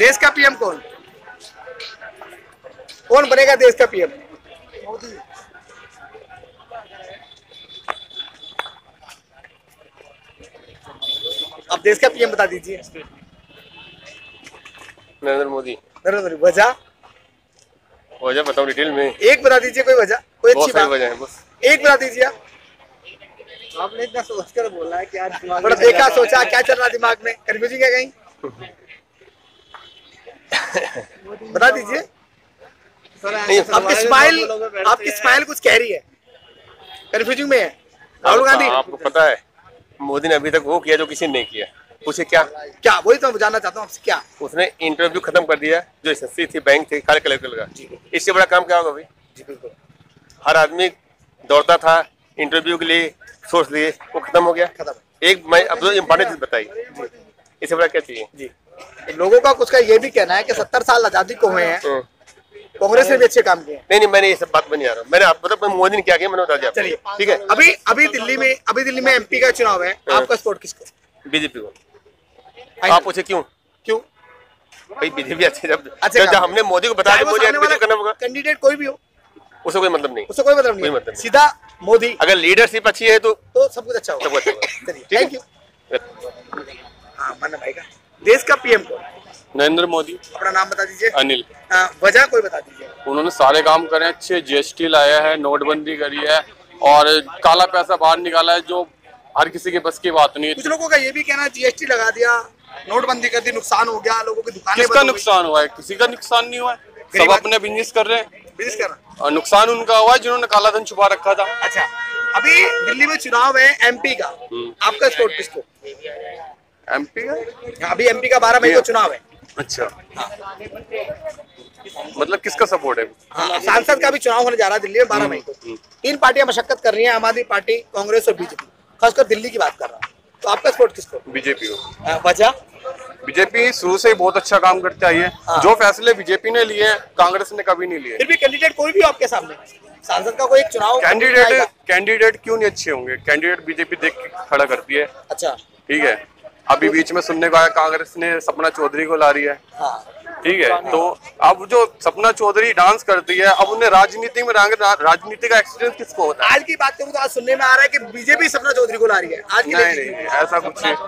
देश का पीएम कौन कौन बनेगा देश का पीएम? मोदी। अब देश का पीएम बता दीजिए। नरेंद्र मोदी। नरेंद्र मोदी। वजह? वजह बताओ डिटेल में। एक बता दीजिए कोई वजह, कोई अच्छी बात। वजह है बस एक बता दीजिए आप। आपने इतना सोचकर बोला है कि आज थोड़ा देखा सोचा क्या चल रहा दिमाग में, कंफ्यूजिंग है कहीं? बता दीजिए। आपकी स्माइल कुछ कह रही है, कंफ्यूजिंग में है। राहुल गांधी। आपको पता है मोदी ने अभी तक वो किया जो किसी ने नहीं किया। पूछे क्या? क्या वही तो मैं जानना चाहता हूँ आपसे। क्या? उसने इंटरव्यू खत्म कर दिया जो एसएससी थी, बैंक थी, खाली कलेक्टर का। इससे बड़ा काम क्या होगा भाई? जी बिल्कुल। हर आदमी दौड़ता था इंटरव्यू के लिए, सोच लिए, वो खत्म हो गया। खत्म। एक मैं अब तो इम्पोर्टेंट चीज बताई, इससे बड़ा क्या चाहिए? जी लोगों का कुछ का ये भी कहना है कि 70 साल आजादी को हुए हैं, कांग्रेस ने भी अच्छे काम किए। नहीं मैंने ये सब बात में नहीं आ रहा। मैंने मतलब मोदी ने क्या किया मैंने बता दिया। चलिए ठीक है। अभी दिल्ली में एमपी का चुनाव है, आपका सपोर्ट किसको? बीजेपी को। आप पूछे क्यों? भाई बीजेपी अच्छे जब हमने मोदी को बता दिया मोदी करना होगा। कैंडिडेट कोई भी हो उससे कोई मतलब नहीं, उससे कोई मतलब नहीं, सीधा मोदी। अगर लीडरशिप अच्छी है तो सब कुछ अच्छा होगा। सब अच्छा होगा। चलिए थैंक यू। हाँ माना भाई का देश का पीएम कौन? नरेंद्र मोदी। अपना नाम बता दीजिए। अनिल। वजह कोई बता दीजिए। उन्होंने सारे काम करे अच्छे, जीएसटी लाया है, नोटबंदी करी है और काला पैसा बाहर निकाला है जो हर किसी के बस की बात नहीं है। कुछ लोगों का ये भी कहना है जीएसटी लगा दिया, नोटबंदी कर दी, नुकसान हो गया, लोगों की दुकानें। किसका नुकसान हुआ है? किसी का नुकसान नहीं हुआ है, सब अपने बिजनेस कर रहे हैं। बिजनेस कर रहे हैं। और नुकसान उनका हुआ है जिन्होंने काला धन छुपा रखा था। अच्छा अभी दिल्ली में चुनाव है एमपी का, आपका सपोर्ट किसको? एमपी का? अभी एमपी का 12 मई को चुनाव है। अच्छा मतलब किसका सपोर्ट है? सांसद का भी चुनाव होने जा रहा है दिल्ली में 12 मई को। 3 पार्टियां मशक्कत कर रही हैं, आम आदमी पार्टी, कांग्रेस और बीजेपी। खासकर दिल्ली की बात कर रहा हूँ, तो आपका सपोर्ट किसको? बीजेपी को। वजह? बीजेपी शुरू से ही बहुत अच्छा काम करती आई है। जो फैसले बीजेपी ने लिए कांग्रेस ने कभी नहीं लिए। फिर भी कैंडिडेट कोई भी आपके सामने, सांसद का कोई एक चुनाव कैंडिडेट क्यों नहीं अच्छे होंगे? कैंडिडेट बीजेपी देख के खड़ा करती है। अच्छा ठीक है। अभी बीच में सुनने को आया कांग्रेस ने सपना चौधरी को ला रही है। ठीक है, तो अब जो सपना चौधरी डांस करती है, अब उन्हें राजनीति में राजनीति का एक्सपीरियंस किसको होता है? आज की बात करूँ तो आज सुनने में आ रहा है कि बीजेपी सपना चौधरी को ला रही है। आज नहीं ऐसा कुछ नहीं।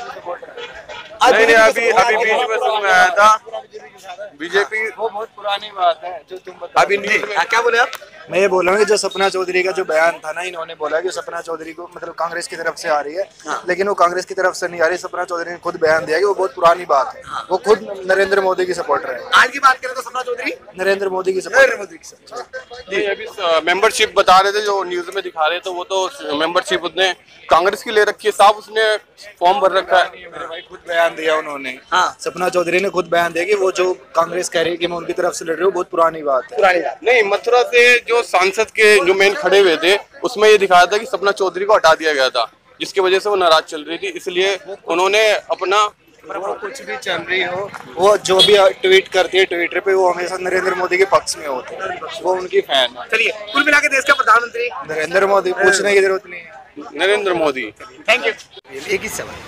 अभी बीच में सुन में आया था बीजेपी। वो बहुत पुरानी बात है जो तुम बता। अभी न्यूज में क्या बोले आप? मैं ये बोल रहा हूँ कि जो सपना चौधरी का जो बयान था ना, इन्होंने बोला कि सपना चौधरी को मतलब कांग्रेस की तरफ से आ रही है, लेकिन वो कांग्रेस की तरफ से नहीं आ रही। सपना चौधरी ने खुद बयान दिया कि वो बहुत पुरानी बात है, वो खुद नरेंद्र मोदी की सपोर्टर है। आज की बात करें तो सपना चौधरी नरेंद्र मोदी की सपोर्टर। अभी मेंबरशिप बता रहे थे जो न्यूज में दिखा रहे थे, वो तो मेंबरशिप उसने कांग्रेस की ले रखी है साहब, उसने फॉर्म भर रखा है। मेरे भाई खुद बयान दिया उन्होंने। सपना चौधरी ने खुद बयान दिया कि वो जो कांग्रेस कह रही है कि मैं उनकी तरफ से लड़ रही हूँ, बहुत पुरानी बात है। नहीं, मथुरा से जो सांसद के जो मेन खड़े हुए थे उसमें ये दिखाया था कि सपना चौधरी को हटा दिया गया था, जिसकी वजह से वो नाराज चल रही थी, इसलिए उन्होंने अपना वो कुछ भी चल रही हो, वो जो भी ट्वीट करती है ट्विटर पे, वो हमेशा नरेंद्र मोदी के पक्ष में होते हैं, वो उनकी फैन है। चलिए कुल मिला के देश का प्रधानमंत्री नरेंद्र मोदी, पूछने की जरूरत नहीं है। नरेंद्र मोदी। Thank you. एक ही सवाल,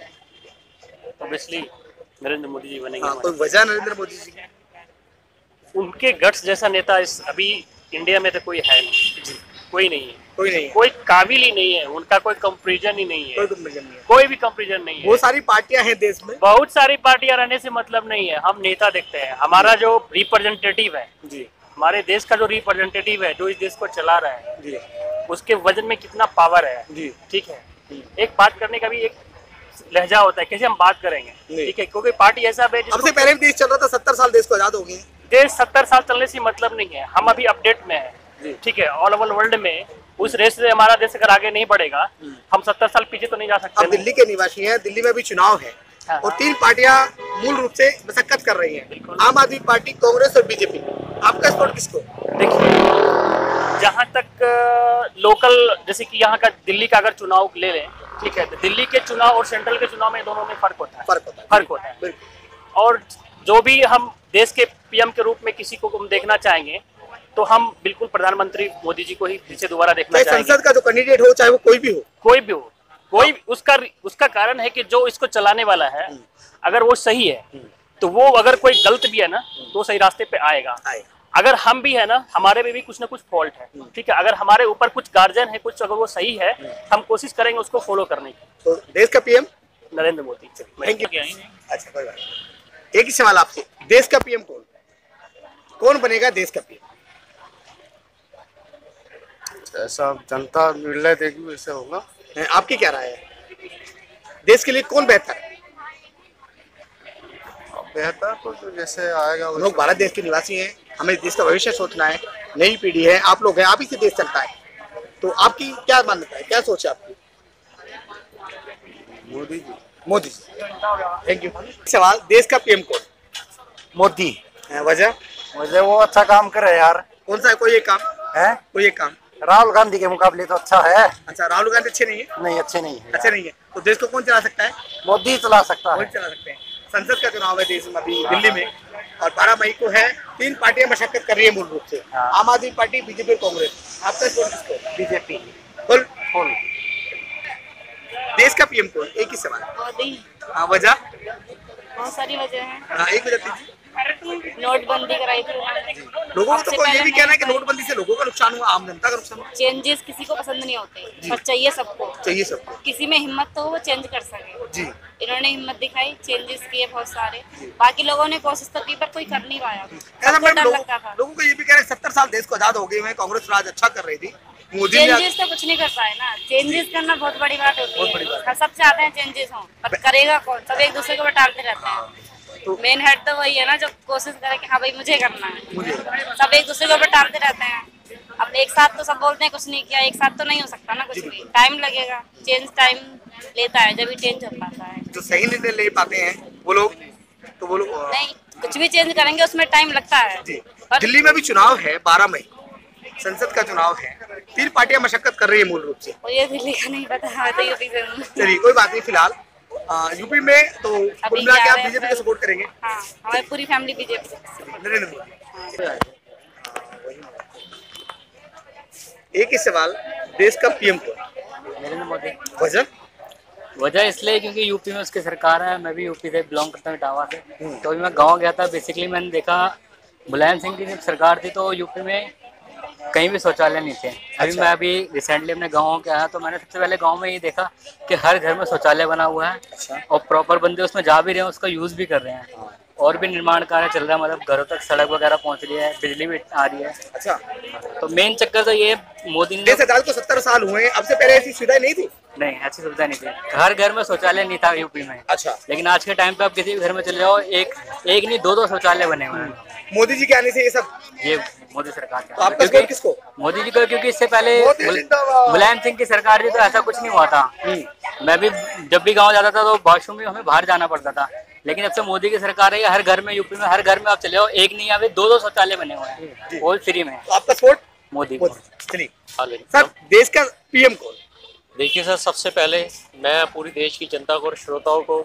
ऑब्वियसली नरेंद्र मोदी जी बनेंगे। कोई वजह नरेंद्र मोदी जी? उनके गट्स जैसा नेता इस अभी इंडिया में तो कोई है नहीं, कोई नहीं है, कोई काबिल ही नहीं है, उनका कोई कंपैरिजन ही नहीं है, कोई भी कंपैरिजन नहीं है। बहुत सारी पार्टियां हैं देश में, बहुत सारी पार्टियां रहने से मतलब नहीं है। हम नेता देखते हैं, हमारा जो रिप्रेजेंटेटिव है जी, हमारे देश का जो रिप्रेजेंटेटिव है, जो इस देश को चला रहा है जी, उसके वजन में कितना पावर है जी। ठीक है, एक बात करने का भी एक लहजा होता है, कैसे हम बात करेंगे, ठीक है, क्योंकि पार्टी ऐसा है। सबसे पहले भी देश चल रहा था, 70 साल देश को आजाद हो गए। देश 70 साल चलने से मतलब नहीं है, हम अभी अपडेट में है, ठीक है। ऑल ओवर वर्ल्ड में उस रेस से हमारा देश अगर आगे नहीं बढ़ेगा, हम 70 साल पीछे तो नहीं जा सकते। अब दिल्ली के निवासी हैं, दिल्ली में भी चुनाव है और 3 पार्टियां मूल रूप से मशक्कत कर रही हैं, आम आदमी पार्टी, कांग्रेस और बीजेपी। आपका सपोर्ट किसको? देखिए, जहाँ तक लोकल, जैसे कि यहाँ का दिल्ली का अगर चुनाव ले लें, ठीक है, तो दिल्ली के चुनाव और सेंट्रल के चुनाव में दोनों में फर्क होता है। और जो भी हम देश के पीएम के रूप में किसी को हम देखना चाहेंगे, तो हम बिल्कुल प्रधानमंत्री मोदी जी को ही फिर से दोबारा देखना चाहेंगे। संसद का जो कैंडिडेट हो, चाहे वो कोई भी हो, उसका कारण है कि जो इसको चलाने वाला है, अगर वो सही है, तो वो अगर कोई गलत भी है ना तो सही रास्ते पे आएगा। अगर हम भी है ना, हमारे में भी कुछ ना कुछ फॉल्ट है, ठीक है, अगर हमारे ऊपर कुछ गार्जियन है, कुछ अगर वो सही है, हम कोशिश करेंगे उसको फॉलो करने की। तो देश का PM Narendra Modi. Thank you. अच्छा कोई बात नहीं। एक ही सवाल आपसे, देश का पीएम कौन बनेगा देश का पीएम? ऐसा जनता निर्णय देगी वैसे होगा। आपकी क्या राय है, देश के लिए कौन बेहतर है? बेहतर तो जैसे आएगा। हम लोग भारत देश के निवासी हैं, हमें देश का भविष्य सोचना है, नई पीढ़ी है, आप लोग हैं, आप ही से देश चलता है, तो आपकी क्या मान्यता है, क्या सोच है आपकी? मोदी जी। Thank you. सवाल, देश का पीएम कौन? मोदी। वजह? मुझे वो अच्छा काम करे यार। कौन सा है, कोई एक काम है? कोई एक काम? राहुल गांधी के मुकाबले तो अच्छा है। अच्छा, राहुल गांधी अच्छे नहीं है? नहीं, अच्छे नहीं है। अच्छे नहीं है, तो देश को कौन चला सकता है? मोदी चला सकता है। मोदी चला सकते हैं। संसद का चुनाव है देश में अभी दिल्ली में, और 12 मई को है। 3 पार्टियां मशक्कत कर रही है मूल रूप से, आम आदमी पार्टी, बीजेपी और कांग्रेस। आपका वोट किसको? बीजेपी। फुल। फुल। देश का पीएम कौन? एक ही सवाल। मोदी। हाँ, वजह? बहुत सारी वजह है। हाँ, एक वजह दीजिए। नोटबंदी कराई थी उन्होंने। लोगों को तो ये भी कहना है कि नोटबंदी से लोगों का नुकसान हुआ, आम जनता का नुकसान हुआ। चेंजेस किसी को पसंद नहीं होते, पर चाहिए सबको। चाहिए सबको। किसी में हिम्मत तो हो वो चेंज कर सके जी। इन्होंने हिम्मत दिखाई, चेंजेस किए बहुत सारे। बाकी लोगों ने कोशिश तो की पर कोई कर नहीं पाया। ऐसा सबको मैम डर लगता था। लोगों को ये भी कह रहे हैं 70 साल देश को आजाद हो गए हैं, कांग्रेस राज अच्छा कर रही थी, मोदी ने चेंजेस तो कुछ नहीं कर पाए ना। चेंजेस करना बहुत बड़ी बात होती है। हम सब चाहते हैं चेंजेस हो, पर करेगा कौन? सब एक दूसरे को बटालते रहते हैं। तो मेन हेड तो वही है ना जो कोशिश करे कि हाँ भाई मुझे करना है। सब एक दूसरे को बटालते रहते हैं। अब एक साथ तो सब बोलते हैं कुछ नहीं किया, एक साथ तो नहीं हो सकता ना कुछ भी। टाइम लगेगा, चेंज टाइम लेता है, जब भी चेंज हो पाता है। जो सही निर्णय ले पाते हैं वो लोग, तो वो लोग नहीं, कुछ भी चेंज करेंगे उसमें टाइम लगता है। दिल्ली में भी चुनाव है, 12 मई संसद का चुनाव है, 3 पार्टियां मशक्कत कर रही है मूल रूप से। और ये दिल्ली का नहीं पता, मैं तो यूपी से हूँ। चलिए कोई बात नहीं, फिलहाल यूपी में तो कुल मिला के आप बीजेपी को सपोर्ट करेंगे? हाँ, हमारी पूरी फैमिली बीजेपी। नरेंद्र मोदी। एक ही सवाल, देश का पीएम कौन? नरेंद्र मोदी। वजह? वजह इसलिए क्योंकि यूपी में उसकी सरकार है, मैं भी यूपी से बिलोंग करता हूँ, इटावा से। तो अभी मैं गांव गया था, बेसिकली मैंने देखा मुलायम सिंह की जब सरकार थी तो यूपी में कहीं भी शौचालय नहीं थे। अभी मैं अभी रिसेंटली अपने गाँव के आया तो मैंने सबसे पहले गांव में ये देखा कि हर घर में शौचालय बना हुआ है और प्रॉपर बंदे उसमें जा भी रहे हैं, उसका यूज़ भी कर रहे हैं। और भी निर्माण कार्य चल रहा है, मतलब घरों तक सड़क वगैरह पहुंच रही है, बिजली भी आ रही है। अच्छा, तो मेन चक्कर तो ये मोदी ने देश आजाद को 70 साल हुए हैं, अब से पहले ऐसी सुविधा नहीं थी? नहीं, ऐसी सुविधा नहीं थी, हर घर में शौचालय नहीं था यूपी में। अच्छा। लेकिन आज के टाइम पे आप किसी भी घर में चले जाओ, एक नहीं 2-2 शौचालय बने हुए हैं। मोदी जी के आने से ये सब, ये मोदी सरकार तो आपका सपोर्ट किसको? मोदी जी को, क्योंकि इससे पहले मुलायम सिंह की सरकार थी तो ऐसा कुछ नहीं हुआ था। मैं भी जब भी गांव जाता था तो वॉशरूम में हमें बाहर जाना पड़ता था। लेकिन अब से मोदी की सरकार है, हर घर में यूपी में हर घर में आप चले जाओ, एक नहीं यहाँ पे 2-2 शौचालय बने हुए हैं, वो फ्री में। तो आपका सपोर्ट मोदी को। चलिए सर, देश का पीएम कौन? देखिए सर, सबसे पहले मैं पूरी देश की जनता को और श्रोताओं को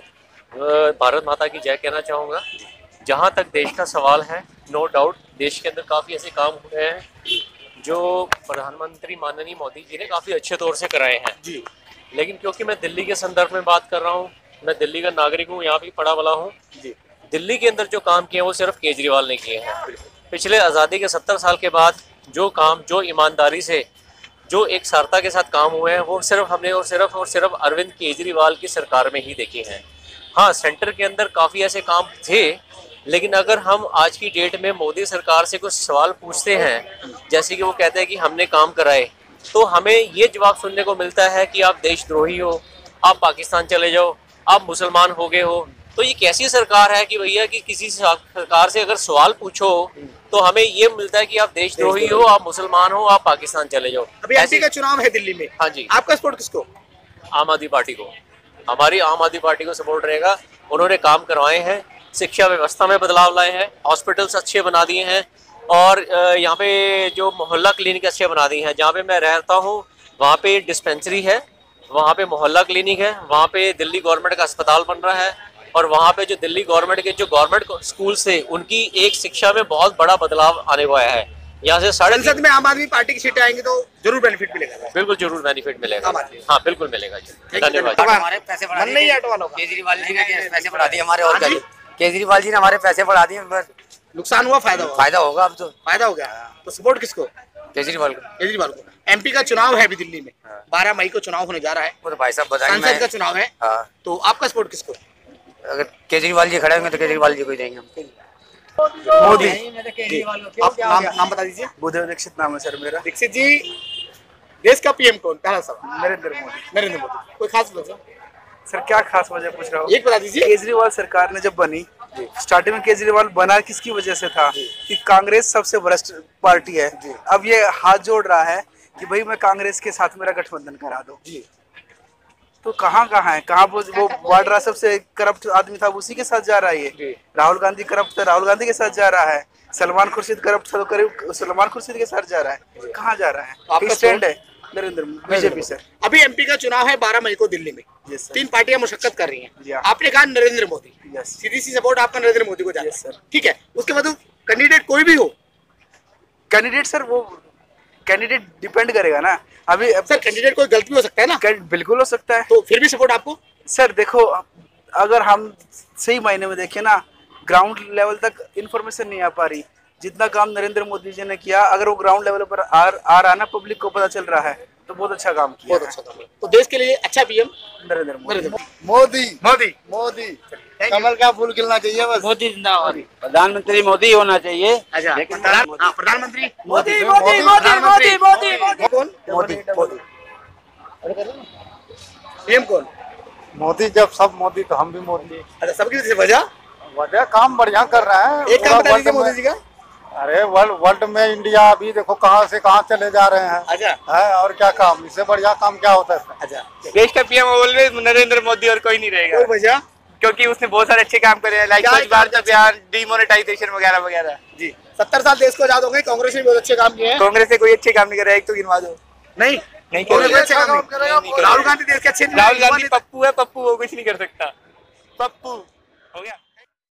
भारत माता की जय कहना चाहूँगा। जहाँ तक देश का सवाल है, नो डाउट देश के अंदर काफ़ी ऐसे काम हुए हैं जो प्रधानमंत्री माननीय मोदी जी ने काफ़ी अच्छे तौर से कराए हैं जी। लेकिन क्योंकि मैं दिल्ली के संदर्भ में बात कर रहा हूँ, मैं दिल्ली का नागरिक हूँ, यहाँ भी पढ़ा बड़ा हूँ जी। दिल्ली के अंदर जो काम किए हैं वो सिर्फ केजरीवाल ने किए हैं। पिछले आज़ादी के 70 साल के बाद जो काम, जो ईमानदारी से, जो एक सारता के साथ काम हुए हैं, वो सिर्फ हमने और सिर्फ अरविंद केजरीवाल की सरकार में ही देखे हैं। हाँ, सेंटर के अंदर काफ़ी ऐसे काम थे, लेकिन अगर हम आज की डेट में मोदी सरकार से कुछ सवाल पूछते हैं, जैसे कि वो कहते हैं कि हमने काम कराए, तो हमें ये जवाब सुनने को मिलता है कि आप देशद्रोही हो, आप पाकिस्तान चले जाओ, आप मुसलमान हो गए हो। तो ये कैसी सरकार है कि भैया कि किसी सरकार से अगर सवाल पूछो तो हमें ये मिलता है कि आप देशद्रोही हो, आप मुसलमान हो, आप पाकिस्तान चले जाओ। अभी एमपी का चुनाव है दिल्ली में। हाँ जी। आपका सपोर्ट किसको? आम आदमी पार्टी को। हमारी आम आदमी पार्टी को सपोर्ट रहेगा। उन्होंने काम करवाए हैं, शिक्षा व्यवस्था में बदलाव लाए हैं, हॉस्पिटल्स अच्छे बना दिए हैं, और यहाँ पे जो मोहल्ला क्लिनिक अच्छे बना दिए हैं। जहाँ पे मैं रहता हूँ वहाँ पे डिस्पेंसरी है, वहाँ पे मोहल्ला क्लिनिक है, वहाँ पे दिल्ली गवर्नमेंट का अस्पताल बन रहा है, और वहाँ पे जो दिल्ली गवर्नमेंट के जो गवर्नमेंट स्कूल से उनकी एक शिक्षा में बहुत बड़ा बदलाव आने वाला है। यहाँ से संसद में आम आदमी पार्टी की सीटें आएंगी तो जरूर बेनिफिट मिलेगा। बिल्कुल जरूर बेनिफिट मिलेगा। हाँ बिल्कुल मिलेगा जी। धन्यवाद। हमारे पैसे बढ़ा दिए, केजरीवाल जी ने पैसे बढ़ा दिए हमारे, और क्या। केजरीवाल जी ने हमारे पैसे बढ़ा दिए, बस नुकसान हुआ, फायदा हुआ? फायदा होगा अब तो। फायदा हो गया। तो सपोर्ट किसको? केजरीवाल को। केजरीवाल को। एमपी का चुनाव है अभी दिल्ली में, 12 मई को चुनाव होने जा रहा है। वो तो भाई साहब बताएंगे। संसद का चुनाव है। हाँ। तो आपका सपोर्ट किसको? अगर केजरीवाल जी खड़े होंगे तो केजरीवाल जी को ही देंगे हम। मोदी। आप नाम बता दीजिए। बुद्धदेव दीक्षित नाम है सर मेरा। दीक्षित जी, देश का पीएम कौन? पहला सवाल। नरेंद्र मोदी। नरेंद्र मोदी। कोई खास वजह? सर क्या खास वजह पूछ रहा हूँ? एक बता दीजिए। केजरीवाल सरकार ने जब बनी, स्टार्टिंग में केजरीवाल बना किसकी वजह से था कि कांग्रेस सबसे वरिष्ठ पार्टी है। अब ये हाथ जोड़ रहा है कि भाई मैं कांग्रेस के साथ मेरा गठबंधन करा दो। तो कहाँ है, कहाँ वो वाड्रा सबसे करप्ट आदमी था, उसी के साथ जा रहा है ये। राहुल गांधी करप्ट था, राहुल गांधी के साथ जा रहा है। सलमान खुर्शीद करप्ट था, तो करीब सलमान खुर्शीद के साथ जा रहा है। कहाँ जा रहा है? आपका स्टैंड है नरेंद्र बीजेपी सर। अभी एमपी का चुनाव है 12 मई को दिल्ली में। तीन पार्टियां मुशक्कत कर रही हैं। आपने कहा नरेंद्र मोदी, सीधी सी सपोर्ट आपका नरेंद्र मोदी को जाता है सर। ठीक है, उसके बाद कैंडिडेट कोई भी हो, कैंडिडेट सर वो कैंडिडेट डिपेंड करेगा ना। अभी सर कैंडिडेट कोई गलत भी हो सकता है ना? बिल्कुल हो सकता है। तो फिर भी सपोर्ट आपको? सर देखो, अगर हम सही मायने में देखें ना, ग्राउंड लेवल तक इन्फॉर्मेशन नहीं आ पा रही। जितना काम नरेंद्र मोदी जी ने किया, अगर वो ग्राउंड लेवल पर आ रहा ना, पब्लिक को पता चल रहा है, तो बहुत अच्छा काम किया। बहुत अच्छा काम है। तो देश के लिए अच्छा पीएम नरेंद्र मोदी। मोदी। कमल का फूल खिलना चाहिए बस। मोदी जिंदाबाद। प्रधानमंत्री मोदी होना चाहिए। अच्छा, प्रधानमंत्री मोदी। कौन? मोदी। पीएम कौन? मोदी। जब सब मोदी तो हम भी मोदी। अच्छा, सबकी वजह काम बढ़िया कर रहा है। एक काम बता दीजिए मोदी जी का। अरे वर्ल्ड में इंडिया अभी देखो कहाँ से कहाँ चले जा रहे हैं। अच्छा है, और क्या काम, इससे बढ़िया काम क्या होता है? अच्छा, देश का पीएम ऑलवेज नरेंद्र मोदी और कोई नहीं रहेगा। कोई वजह? क्योंकि उसने बहुत सारे अच्छे काम करे हैं, लाइक स्वच्छ भारत अभियान, डिमोनेटाइजेशन वगैरह वगैरह। जी, 70 साल देश को आजाद हो गए, कांग्रेस ने बहुत अच्छे काम किए हैं। कांग्रेस ने कोई अच्छे काम नहीं करे, एक तो गिनवा दो। नहीं अच्छे काम राहुल गांधी देश के अच्छे। राहुल गांधी पप्पू है, पप्पू वो कुछ नहीं कर सकता। पप्पू हो गया।